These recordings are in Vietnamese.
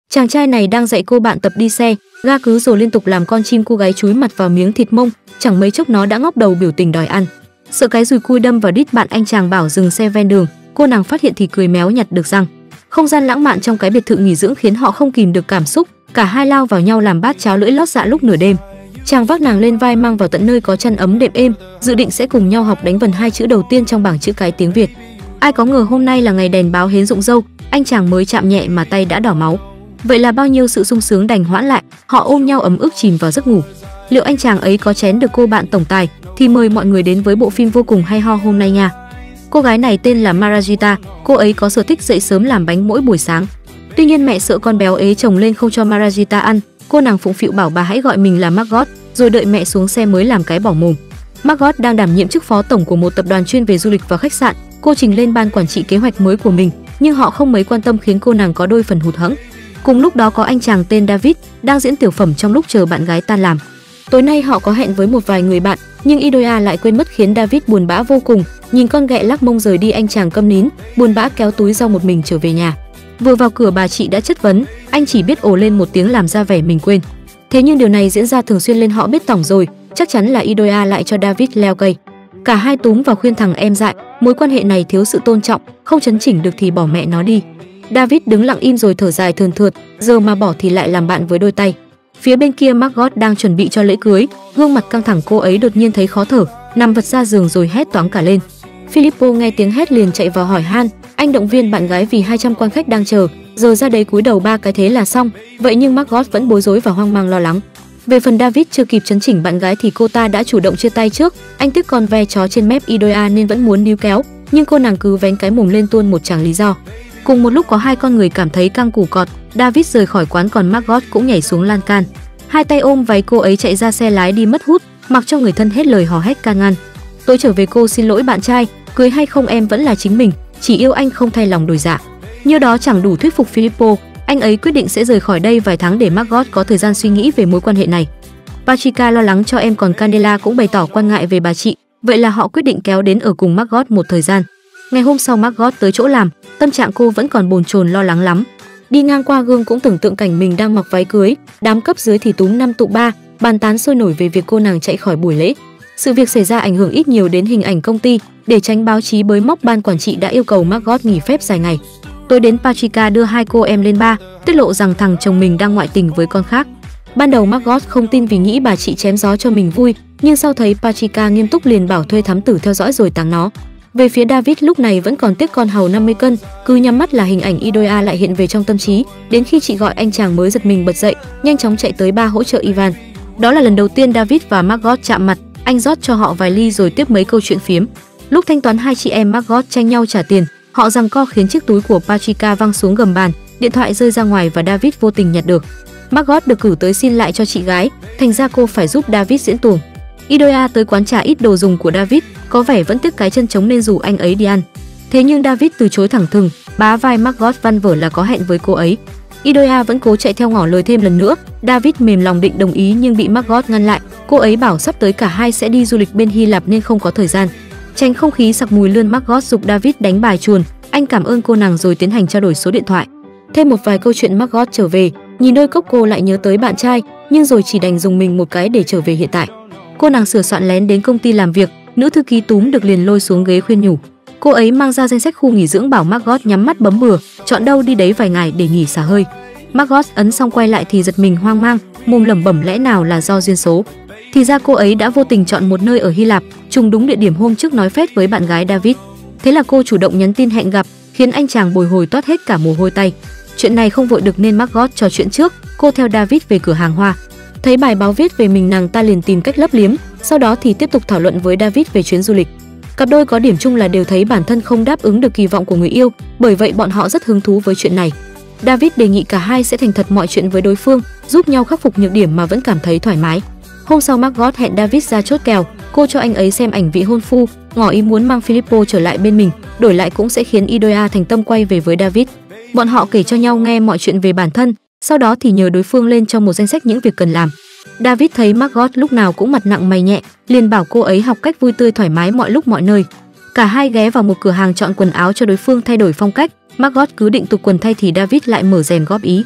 Chàng trai này đang dạy cô bạn tập đi xe, ga cứ rồi liên tục làm con chim cô gái chúi mặt vào miếng thịt mông, chẳng mấy chốc nó đã ngóc đầu biểu tình đòi ăn. Sợ cái dùi cui đâm vào đít bạn anh chàng bảo dừng xe ven đường, cô nàng phát hiện thì cười méo nhặt được răng. Không gian lãng mạn trong cái biệt thự nghỉ dưỡng khiến họ không kìm được cảm xúc, cả hai lao vào nhau làm bát cháo lưỡi lót dạ lúc nửa đêm. Chàng vác nàng lên vai mang vào tận nơi có chăn ấm đệm êm, dự định sẽ cùng nhau học đánh vần hai chữ đầu tiên trong bảng chữ cái tiếng Việt. Ai có ngờ hôm nay là ngày đèn báo hến rụng râu, anh chàng mới chạm nhẹ mà tay đã đỏ máu. Vậy là bao nhiêu sự sung sướng đành hoãn lại, họ ôm nhau ấm ức chìm vào giấc ngủ. Liệu anh chàng ấy có chén được cô bạn tổng tài thì mời mọi người đến với bộ phim vô cùng hay ho hôm nay nha. Cô gái này tên là Marajita, cô ấy có sở thích dậy sớm làm bánh mỗi buổi sáng. Tuy nhiên mẹ sợ con béo ế chồng lên không cho Marajita ăn, cô nàng phụng phịu bảo bà hãy gọi mình là Margot, rồi đợi mẹ xuống xe mới làm cái bỏ mồm. Margot đang đảm nhiệm chức phó tổng của một tập đoàn chuyên về du lịch và khách sạn, cô trình lên ban quản trị kế hoạch mới của mình, nhưng họ không mấy quan tâm khiến cô nàng có đôi phần hụt hẫng. Cùng lúc đó có anh chàng tên David đang diễn tiểu phẩm trong lúc chờ bạn gái tan làm. Tối nay họ có hẹn với một vài người bạn, nhưng Idoia lại quên mất khiến David buồn bã vô cùng. Nhìn con ghẹ lắc mông rời đi, anh chàng câm nín, buồn bã kéo túi rau một mình trở về nhà. Vừa vào cửa bà chị đã chất vấn, anh chỉ biết ồ lên một tiếng làm ra vẻ mình quên. Thế nhưng điều này diễn ra thường xuyên nên họ biết tỏng rồi, chắc chắn là Idoia lại cho David leo cây. Cả hai túm vào khuyên thằng em dại, mối quan hệ này thiếu sự tôn trọng, không chấn chỉnh được thì bỏ mẹ nó đi. David đứng lặng im rồi thở dài thườn thượt, giờ mà bỏ thì lại làm bạn với đôi tay. Phía bên kia Margot đang chuẩn bị cho lễ cưới, gương mặt căng thẳng, cô ấy đột nhiên thấy khó thở, nằm vật ra giường rồi hét toáng cả lên. Filippo nghe tiếng hét liền chạy vào hỏi han, anh động viên bạn gái vì 200 quan khách đang chờ, giờ ra đấy cúi đầu 3 cái thế là xong. Vậy nhưng Margot vẫn bối rối và hoang mang lo lắng. Về phần David chưa kịp chấn chỉnh bạn gái thì cô ta đã chủ động chia tay trước, anh tiếc con ve chó trên mép Idoia nên vẫn muốn níu kéo, nhưng cô nàng cứ vén cái mồm lên tuôn một tràng lý do. Cùng một lúc có hai con người cảm thấy căng củ cọt, David rời khỏi quán còn Margot cũng nhảy xuống lan can. Hai tay ôm váy cô ấy chạy ra xe lái đi mất hút, mặc cho người thân hết lời hò hét can ngăn. Tôi trở về cô xin lỗi bạn trai, cưới hay không em vẫn là chính mình, chỉ yêu anh không thay lòng đổi dạ. Như đó chẳng đủ thuyết phục Filippo, anh ấy quyết định sẽ rời khỏi đây vài tháng để Margot có thời gian suy nghĩ về mối quan hệ này. Patricia lo lắng cho em còn Candela cũng bày tỏ quan ngại về bà chị, vậy là họ quyết định kéo đến ở cùng Margot một thời gian. Ngày hôm sau Margot tới chỗ làm, tâm trạng cô vẫn còn bồn chồn lo lắng lắm. Đi ngang qua gương cũng tưởng tượng cảnh mình đang mặc váy cưới, đám cấp dưới thì túm 5 tụ 3, bàn tán sôi nổi về việc cô nàng chạy khỏi buổi lễ. Sự việc xảy ra ảnh hưởng ít nhiều đến hình ảnh công ty, để tránh báo chí bới móc ban quản trị đã yêu cầu Margot nghỉ phép dài ngày. Tối đến Patricia đưa hai cô em lên bar, tiết lộ rằng thằng chồng mình đang ngoại tình với con khác. Ban đầu Margot không tin vì nghĩ bà chị chém gió cho mình vui, nhưng sau thấy Patricia nghiêm túc liền bảo thuê thám tử theo dõi rồi táng nó. Về phía David lúc này vẫn còn tiếc con hầu 50 cân, cứ nhắm mắt là hình ảnh Idoia lại hiện về trong tâm trí, đến khi chị gọi anh chàng mới giật mình bật dậy, nhanh chóng chạy tới bar hỗ trợ Ivan. Đó là lần đầu tiên David và Margot chạm mặt, anh rót cho họ vài ly rồi tiếp mấy câu chuyện phiếm. Lúc thanh toán hai chị em Margot tranh nhau trả tiền, họ giằng co khiến chiếc túi của Patricia văng xuống gầm bàn, điện thoại rơi ra ngoài và David vô tình nhặt được. Margot được cử tới xin lại cho chị gái, thành ra cô phải giúp David diễn tuồng. Idoia tới quán trà ít đồ dùng của David, có vẻ vẫn tiếc cái chân trống nên rủ anh ấy đi ăn. Thế nhưng David từ chối thẳng thừng, bá vai Margot văn vở là có hẹn với cô ấy. Idoia vẫn cố chạy theo ngỏ lời thêm lần nữa, David mềm lòng định đồng ý nhưng bị Margot ngăn lại. Cô ấy bảo sắp tới cả hai sẽ đi du lịch bên Hy Lạp nên không có thời gian. Tránh không khí sặc mùi lươn, Margot giục David đánh bài chuồn, anh cảm ơn cô nàng rồi tiến hành trao đổi số điện thoại. Thêm một vài câu chuyện Margot trở về, nhìn đôi cốc cô lại nhớ tới bạn trai, nhưng rồi chỉ đành dùng mình một cái để trở về hiện tại. Cô nàng sửa soạn lén đến công ty làm việc, nữ thư ký túm được liền lôi xuống ghế khuyên nhủ. Cô ấy mang ra danh sách khu nghỉ dưỡng bảo Margot nhắm mắt bấm bừa, chọn đâu đi đấy vài ngày để nghỉ xả hơi. Margot ấn xong quay lại thì giật mình hoang mang, mồm lẩm bẩm lẽ nào là do duyên số. Thì ra cô ấy đã vô tình chọn một nơi ở Hy Lạp, trùng đúng địa điểm hôm trước nói phét với bạn gái David. Thế là cô chủ động nhắn tin hẹn gặp, khiến anh chàng bồi hồi toát hết cả mồ hôi tay. Chuyện này không vội được nên Margot trò chuyện trước, cô theo David về cửa hàng hoa. Thấy bài báo viết về mình, nàng ta liền tìm cách lấp liếm, sau đó thì tiếp tục thảo luận với David về chuyến du lịch. Cặp đôi có điểm chung là đều thấy bản thân không đáp ứng được kỳ vọng của người yêu, bởi vậy bọn họ rất hứng thú với chuyện này. David đề nghị cả hai sẽ thành thật mọi chuyện với đối phương, giúp nhau khắc phục nhược điểm mà vẫn cảm thấy thoải mái. Hôm sau Margot hẹn David ra chốt kèo, cô cho anh ấy xem ảnh vị hôn phu, ngỏ ý muốn mang Filippo trở lại bên mình, đổi lại cũng sẽ khiến Idoia thành tâm quay về với David. Bọn họ kể cho nhau nghe mọi chuyện về bản thân, sau đó thì nhờ đối phương lên cho một danh sách những việc cần làm. David thấy Margot lúc nào cũng mặt nặng mày nhẹ, liền bảo cô ấy học cách vui tươi thoải mái mọi lúc mọi nơi. Cả hai ghé vào một cửa hàng chọn quần áo cho đối phương thay đổi phong cách. Margot cứ định tục quần thay thì David lại mở rèm góp ý.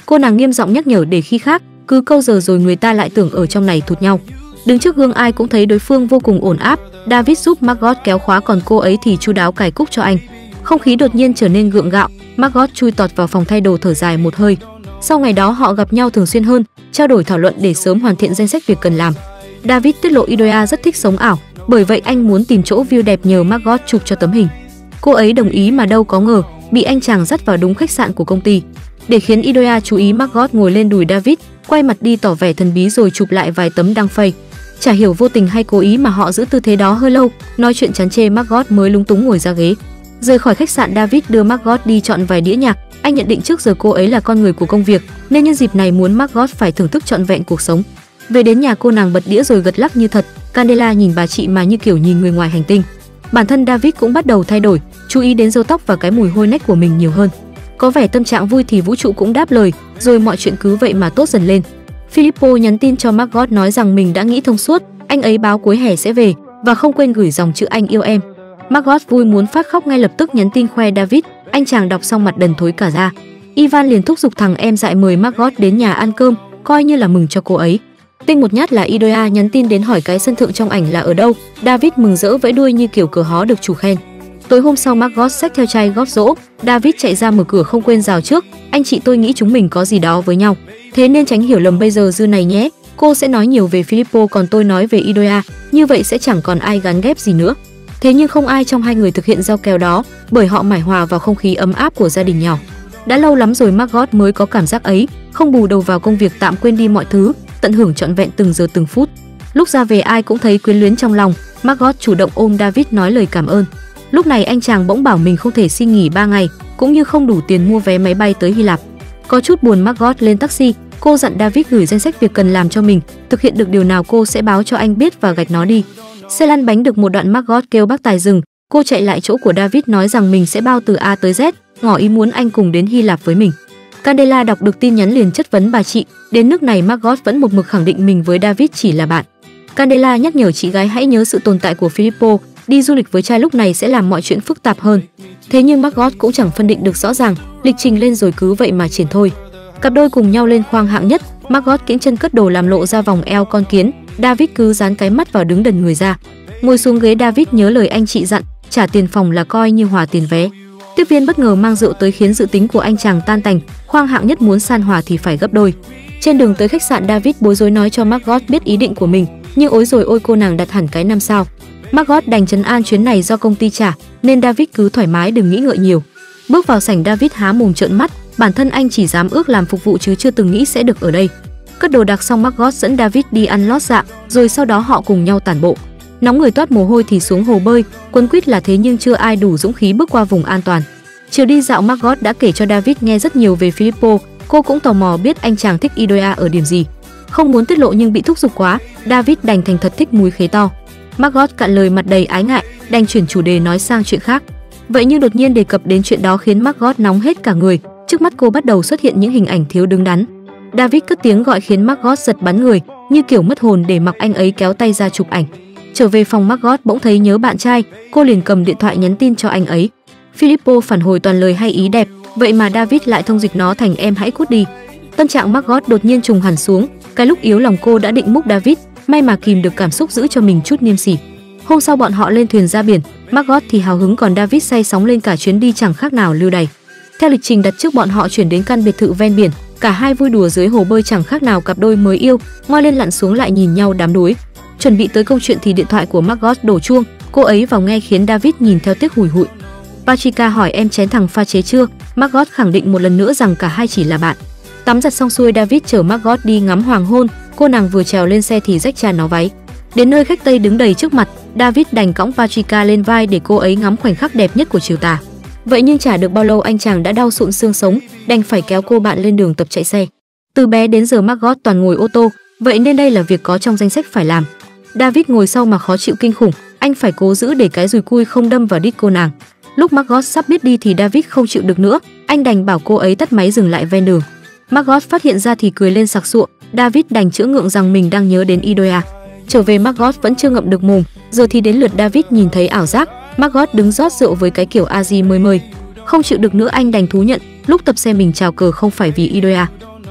Cô nàng nghiêm giọng nhắc nhở để khi khác, cứ câu giờ rồi người ta lại tưởng ở trong này thụt nhau. Đứng trước gương ai cũng thấy đối phương vô cùng ổn áp. David giúp Margot kéo khóa, còn cô ấy thì chu đáo cài cúc cho anh. Không khí đột nhiên trở nên gượng gạo. Margot chui tọt vào phòng thay đồ thở dài một hơi. Sau ngày đó họ gặp nhau thường xuyên hơn, trao đổi thảo luận để sớm hoàn thiện danh sách việc cần làm. David tiết lộ Idoia rất thích sống ảo, bởi vậy anh muốn tìm chỗ view đẹp nhờ Margot chụp cho tấm hình. Cô ấy đồng ý mà đâu có ngờ bị anh chàng dắt vào đúng khách sạn của công ty. Để khiến Idoia chú ý, Margot ngồi lên đùi David, quay mặt đi tỏ vẻ thần bí rồi chụp lại vài tấm đăng face. Chả hiểu vô tình hay cố ý mà họ giữ tư thế đó hơi lâu, nói chuyện chán chê Margot mới lúng túng ngồi ra ghế. Rời khỏi khách sạn, David đưa Margot đi chọn vài đĩa nhạc. Anh nhận định trước giờ cô ấy là con người của công việc, nên nhân dịp này muốn Margot phải thưởng thức trọn vẹn cuộc sống. Về đến nhà, cô nàng bật đĩa rồi gật lắc như thật. Candela nhìn bà chị mà như kiểu nhìn người ngoài hành tinh. Bản thân David cũng bắt đầu thay đổi, chú ý đến râu tóc và cái mùi hôi nách của mình nhiều hơn. Có vẻ tâm trạng vui thì vũ trụ cũng đáp lời, rồi mọi chuyện cứ vậy mà tốt dần lên. Filippo nhắn tin cho Margot nói rằng mình đã nghĩ thông suốt, anh ấy báo cuối hè sẽ về và không quên gửi dòng chữ anh yêu em. Margot vui muốn phát khóc, ngay lập tức nhắn tin khoe David. Anh chàng đọc xong mặt đần thối cả ra. Ivan liền thúc giục thằng em dại mời Margot đến nhà ăn cơm, coi như là mừng cho cô ấy. Tinh một nhát là Idoia nhắn tin đến hỏi cái sân thượng trong ảnh là ở đâu. David mừng rỡ vẫy đuôi như kiểu cờ hó được chủ khen. Tối hôm sau, Margot xách theo chai gót dỗ. David chạy ra mở cửa không quên rào trước. Anh chị, tôi nghĩ chúng mình có gì đó với nhau, thế nên tránh hiểu lầm bây giờ dư này nhé. Cô sẽ nói nhiều về Filippo, còn tôi nói về Idoia, như vậy sẽ chẳng còn ai gắn ghép gì nữa. Thế nhưng không ai trong hai người thực hiện giao kèo đó, bởi họ mải hòa vào không khí ấm áp của gia đình nhỏ. Đã lâu lắm rồi Margot mới có cảm giác ấy, không bù đầu vào công việc, tạm quên đi mọi thứ, tận hưởng trọn vẹn từng giờ từng phút. Lúc ra về ai cũng thấy quyến luyến trong lòng. Margot chủ động ôm David nói lời cảm ơn. Lúc này anh chàng bỗng bảo mình không thể xin nghỉ 3 ngày, cũng như không đủ tiền mua vé máy bay tới Hy Lạp. Có chút buồn, Margot lên taxi. Cô dặn David gửi danh sách việc cần làm cho mình, thực hiện được điều nào cô sẽ báo cho anh biết và gạch nó đi. Xe lăn bánh được một đoạn, Margot kêu bác tài dừng. Cô chạy lại chỗ của David nói rằng mình sẽ bao từ A tới Z, ngỏ ý muốn anh cùng đến Hy Lạp với mình. Candela đọc được tin nhắn liền chất vấn bà chị. Đến nước này Margot vẫn một mực khẳng định mình với David chỉ là bạn. Candela nhắc nhở chị gái hãy nhớ sự tồn tại của Filippo, đi du lịch với trai lúc này sẽ làm mọi chuyện phức tạp hơn. Thế nhưng Margot cũng chẳng phân định được rõ ràng, lịch trình lên rồi cứ vậy mà triển thôi. Cặp đôi cùng nhau lên khoang hạng nhất, Margot kiễng chân cất đồ làm lộ ra vòng eo con kiến, David cứ dán cái mắt vào đứng đần người ra. Ngồi xuống ghế, David nhớ lời anh chị dặn, trả tiền phòng là coi như hòa tiền vé. Tiếp viên bất ngờ mang rượu tới khiến dự tính của anh chàng tan tành, khoang hạng nhất muốn san hòa thì phải gấp đôi. Trên đường tới khách sạn, David bối rối nói cho Margot biết ý định của mình, nhưng ối rồi ôi, cô nàng đặt hẳn cái 5 sao. Margot đành trấn an chuyến này do công ty trả, nên David cứ thoải mái đừng nghĩ ngợi nhiều. Bước vào sảnh, David há mồm trợn mắt, bản thân anh chỉ dám ước làm phục vụ chứ chưa từng nghĩ sẽ được ở đây. Cất đồ đạc xong, Margot dẫn David đi ăn lót dạ, rồi sau đó họ cùng nhau tản bộ. Nóng người toát mồ hôi thì xuống hồ bơi, quấn quýt là thế nhưng chưa ai đủ dũng khí bước qua vùng an toàn. Chiều đi dạo, Margot đã kể cho David nghe rất nhiều về Filippo, cô cũng tò mò biết anh chàng thích Idoia ở điểm gì. Không muốn tiết lộ nhưng bị thúc giục quá, David đành thành thật thích múi khế to. Margot cạn lời mặt đầy ái ngại, đành chuyển chủ đề nói sang chuyện khác. Vậy nhưng đột nhiên đề cập đến chuyện đó khiến Margot nóng hết cả người, trước mắt cô bắt đầu xuất hiện những hình ảnh thiếu đứng đắn. David cất tiếng gọi khiến Margot giật bắn người, như kiểu mất hồn, để mặc anh ấy kéo tay ra chụp ảnh. Trở về phòng, Margot bỗng thấy nhớ bạn trai, cô liền cầm điện thoại nhắn tin cho anh ấy. Filippo phản hồi toàn lời hay ý đẹp, vậy mà David lại thông dịch nó thành em hãy cút đi. Tâm trạng Margot đột nhiên trùng hẳn xuống, cái lúc yếu lòng cô đã định múc David, may mà kìm được cảm xúc giữ cho mình chút niêm sỉ. Hôm sau bọn họ lên thuyền ra biển, Margot thì hào hứng, còn David say sóng lên cả chuyến đi chẳng khác nào lưu đày. Theo lịch trình đặt trước, bọn họ chuyển đến căn biệt thự ven biển, cả hai vui đùa dưới hồ bơi chẳng khác nào cặp đôi mới yêu, ngoi lên lặn xuống lại nhìn nhau đắm đuối. Chuẩn bị tới câu chuyện thì điện thoại của Margot đổ chuông, cô ấy vào nghe khiến David nhìn theo tiếc hùi hụi. Patricia hỏi em chén thằng pha chế chưa? Margot khẳng định một lần nữa rằng cả hai chỉ là bạn. Tắm giặt xong xuôi, David chở Margot đi ngắm hoàng hôn, cô nàng vừa trèo lên xe thì rách cha nó váy. Đến nơi khách Tây đứng đầy trước mặt, David đành cõng Patricia lên vai để cô ấy ngắm khoảnh khắc đẹp nhất của chiều tà. Vậy nhưng chả được bao lâu anh chàng đã đau sụn xương sống, đành phải kéo cô bạn lên đường tập chạy xe. Từ bé đến giờ Margot toàn ngồi ô tô, vậy nên đây là việc có trong danh sách phải làm. David ngồi sau mà khó chịu kinh khủng, anh phải cố giữ để cái dùi cui không đâm vào đít cô nàng. Lúc Margot sắp biết đi thì David không chịu được nữa, anh đành bảo cô ấy tắt máy dừng lại ven đường. Margot phát hiện ra thì cười lên sặc sụa, David đành chữa ngượng rằng mình đang nhớ đến Idoia. Trở về, Margot vẫn chưa ngậm được mồm, giờ thì đến lượt David nhìn thấy ảo giác. Margot đứng rót rượu với cái kiểu a di mời mời. Không chịu được nữa, anh đành thú nhận, lúc tập xe mình chào cờ không phải vì Idoia.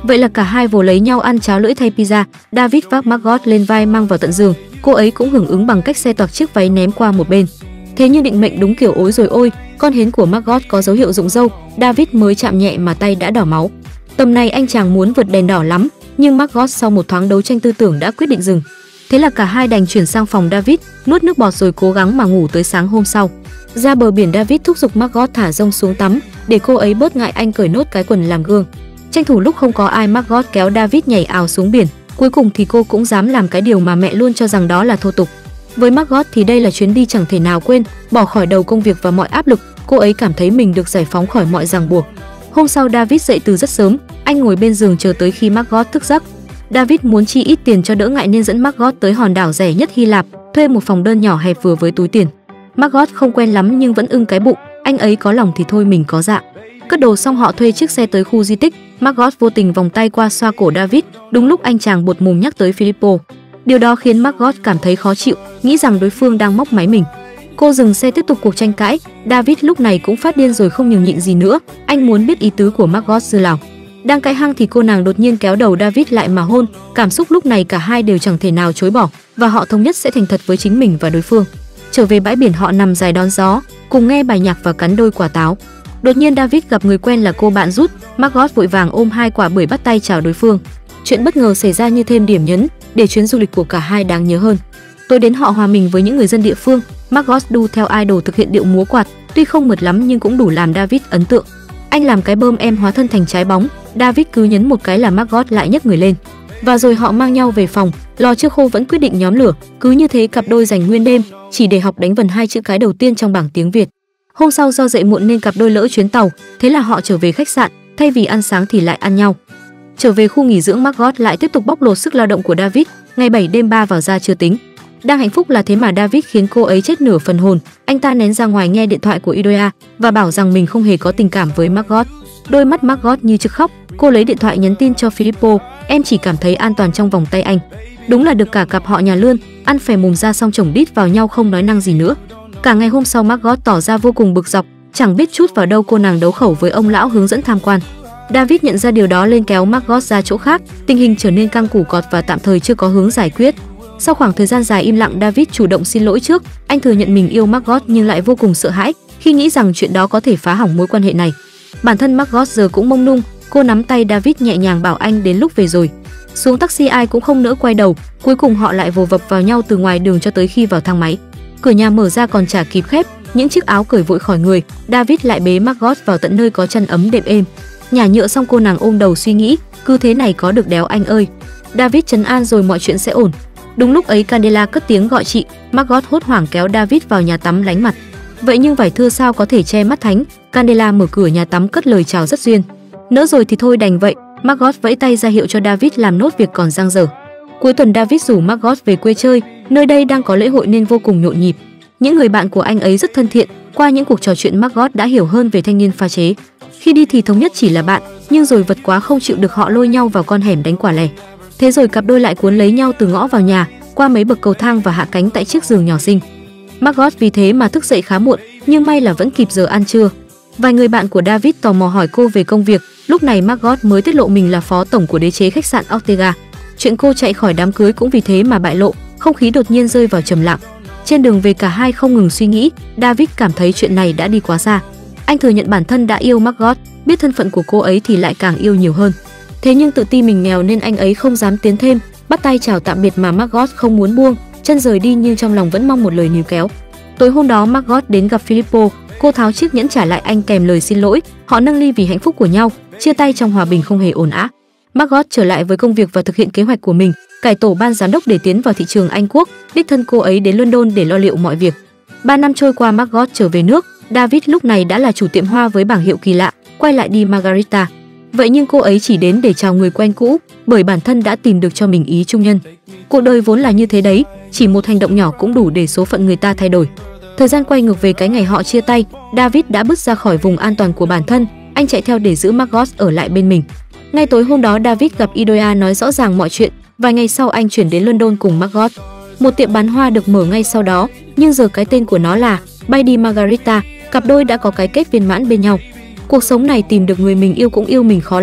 Vậy là cả hai vồ lấy nhau ăn cháo lưỡi thay pizza. David vác Margot lên vai mang vào tận giường, cô ấy cũng hưởng ứng bằng cách xe toạc chiếc váy ném qua một bên. Thế nhưng định mệnh đúng kiểu ối rồi ôi, con hến của Margot có dấu hiệu rụng râu, David mới chạm nhẹ mà tay đã đỏ máu. Tầm này anh chàng muốn vượt đèn đỏ lắm, nhưng Margot sau một thoáng đấu tranh tư tưởng đã quyết định dừng. Thế là cả hai đành chuyển sang phòng David, nuốt nước bọt rồi cố gắng mà ngủ tới sáng hôm sau. Ra bờ biển, David thúc giục Margot thả rông xuống tắm để cô ấy bớt ngại, anh cởi nốt cái quần làm gương. Tranh thủ lúc không có ai, Margot kéo David nhảy ào xuống biển. Cuối cùng thì cô cũng dám làm cái điều mà mẹ luôn cho rằng đó là thô tục. Với Margot thì đây là chuyến đi chẳng thể nào quên, bỏ khỏi đầu công việc và mọi áp lực, cô ấy cảm thấy mình được giải phóng khỏi mọi ràng buộc. Hôm sau David dậy từ rất sớm, anh ngồi bên giường chờ tới khi Margot thức giấc. David muốn chi ít tiền cho đỡ ngại nên dẫn Margot tới hòn đảo rẻ nhất Hy Lạp, thuê một phòng đơn nhỏ hẹp vừa với túi tiền. Margot không quen lắm nhưng vẫn ưng cái bụng, anh ấy có lòng thì thôi mình có dạ. Cất đồ xong họ thuê chiếc xe tới khu di tích. Margot vô tình vòng tay qua xoa cổ David, đúng lúc anh chàng buột mồm nhắc tới Filippo. Điều đó khiến Margot cảm thấy khó chịu, nghĩ rằng đối phương đang móc máy mình. Cô dừng xe tiếp tục cuộc tranh cãi. David lúc này cũng phát điên rồi, không nhường nhịn gì nữa, anh muốn biết ý tứ của Margot dư lào. Đang cãi hăng thì cô nàng đột nhiên kéo đầu David lại mà hôn. Cảm xúc lúc này cả hai đều chẳng thể nào chối bỏ, và họ thống nhất sẽ thành thật với chính mình và đối phương. Trở về bãi biển, họ nằm dài đón gió, cùng nghe bài nhạc và cắn đôi quả táo. Đột nhiên David gặp người quen là cô bạn Ruth. Margot vội vàng ôm hai quả bưởi bắt tay chào đối phương. Chuyện bất ngờ xảy ra như thêm điểm nhấn để chuyến du lịch của cả hai đáng nhớ hơn. Tối đến họ hòa mình với những người dân địa phương. Margot đu theo idol thực hiện điệu múa quạt, tuy không mượt lắm nhưng cũng đủ làm David ấn tượng. Anh làm cái bơm em hóa thân thành trái bóng, David cứ nhấn một cái là Margot lại nhấc người lên. Và rồi họ mang nhau về phòng, lò chưa khô vẫn quyết định nhóm lửa. Cứ như thế cặp đôi dành nguyên đêm chỉ để học đánh vần hai chữ cái đầu tiên trong bảng tiếng Việt. Hôm sau do dậy muộn nên cặp đôi lỡ chuyến tàu, thế là họ trở về khách sạn, thay vì ăn sáng thì lại ăn nhau. Trở về khu nghỉ dưỡng, Margot lại tiếp tục bóc lột sức lao động của David, ngày 7 đêm 3 vào ra chưa tính. Đang hạnh phúc là thế mà David khiến cô ấy chết nửa phần hồn. Anh ta nén ra ngoài nghe điện thoại của Idoia và bảo rằng mình không hề có tình cảm với Margot. Đôi mắt Margot như trực khóc, cô lấy điện thoại nhắn tin cho Filippo, em chỉ cảm thấy an toàn trong vòng tay anh. Đúng là được cả cặp họ nhà lươn, ăn phè mồm ra xong chồng đít vào nhau không nói năng gì nữa. Cả ngày hôm sau Margot tỏ ra vô cùng bực dọc, chẳng biết chút vào đâu cô nàng đấu khẩu với ông lão hướng dẫn tham quan. David nhận ra điều đó lên kéo Margot ra chỗ khác, tình hình trở nên căng củ cọt và tạm thời chưa có hướng giải quyết. Sau khoảng thời gian dài im lặng, David chủ động xin lỗi trước, anh thừa nhận mình yêu Margot nhưng lại vô cùng sợ hãi khi nghĩ rằng chuyện đó có thể phá hỏng mối quan hệ này. Bản thân Margot giờ cũng mông lung, cô nắm tay David nhẹ nhàng bảo anh đến lúc về rồi. Xuống taxi ai cũng không nỡ quay đầu, cuối cùng họ lại vồ vập vào nhau từ ngoài đường cho tới khi vào thang máy. Cửa nhà mở ra còn chả kịp khép, những chiếc áo cởi vội khỏi người, David lại bế Margot vào tận nơi có chăn ấm đệm êm. Nhả nhựa xong cô nàng ôm đầu suy nghĩ, cứ thế này có được đéo anh ơi. David trấn an rồi mọi chuyện sẽ ổn. Đúng lúc ấy Candela cất tiếng gọi chị, Margot hốt hoảng kéo David vào nhà tắm lánh mặt. Vậy nhưng vải thưa sao có thể che mắt thánh, Candela mở cửa nhà tắm cất lời chào rất duyên. Nỡ rồi thì thôi đành vậy, Margot vẫy tay ra hiệu cho David làm nốt việc còn dang dở. Cuối tuần David rủ Margot về quê chơi, nơi đây đang có lễ hội nên vô cùng nhộn nhịp. Những người bạn của anh ấy rất thân thiện, qua những cuộc trò chuyện Margot đã hiểu hơn về thanh niên pha chế. Khi đi thì thống nhất chỉ là bạn, nhưng rồi vật quá không chịu được họ lôi nhau vào con hẻm đánh quả lẻ. Thế rồi cặp đôi lại cuốn lấy nhau từ ngõ vào nhà, qua mấy bậc cầu thang và hạ cánh tại chiếc giường nhỏ xinh. Margot vì thế mà thức dậy khá muộn, nhưng may là vẫn kịp giờ ăn trưa. Vài người bạn của David tò mò hỏi cô về công việc, lúc này Margot mới tiết lộ mình là phó tổng của đế chế khách sạn Ortega. Chuyện cô chạy khỏi đám cưới cũng vì thế mà bại lộ, không khí đột nhiên rơi vào trầm lặng. Trên đường về cả hai không ngừng suy nghĩ, David cảm thấy chuyện này đã đi quá xa. Anh thừa nhận bản thân đã yêu Margot, biết thân phận của cô ấy thì lại càng yêu nhiều hơn. Thế nhưng tự ti mình nghèo nên anh ấy không dám tiến thêm, bắt tay chào tạm biệt mà Margot không muốn buông, chân rời đi nhưng trong lòng vẫn mong một lời níu kéo. Tối hôm đó Margot đến gặp Filippo, cô tháo chiếc nhẫn trả lại anh kèm lời xin lỗi, họ nâng ly vì hạnh phúc của nhau, chia tay trong hòa bình không hề ồn ào. Margot trở lại với công việc và thực hiện kế hoạch của mình, cải tổ ban giám đốc để tiến vào thị trường Anh Quốc, đích thân cô ấy đến London để lo liệu mọi việc. 3 năm trôi qua Margot trở về nước, David lúc này đã là chủ tiệm hoa với bảng hiệu kỳ lạ, quay lại đi Margarita. Vậy nhưng cô ấy chỉ đến để chào người quen cũ, bởi bản thân đã tìm được cho mình ý chung nhân. Cuộc đời vốn là như thế đấy, chỉ một hành động nhỏ cũng đủ để số phận người ta thay đổi. Thời gian quay ngược về cái ngày họ chia tay, David đã bước ra khỏi vùng an toàn của bản thân, anh chạy theo để giữ Margot ở lại bên mình. Ngay tối hôm đó David gặp Idoia nói rõ ràng mọi chuyện, vài ngày sau anh chuyển đến London cùng Margot. Một tiệm bán hoa được mở ngay sau đó, nhưng giờ cái tên của nó là Bay đi Margarita, cặp đôi đã có cái kết viên mãn bên nhau. Cuộc sống này tìm được người mình yêu cũng yêu mình khó lắm,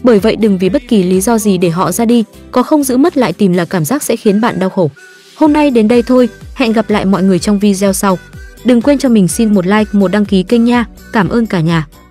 Bởi vậy đừng vì bất kỳ lý do gì để họ ra đi, có không giữ mất lại tìm là cảm giác sẽ khiến bạn đau khổ. Hôm nay đến đây thôi, hẹn gặp lại mọi người trong video sau. Đừng quên cho mình xin một like, một đăng ký kênh nha. Cảm ơn cả nhà.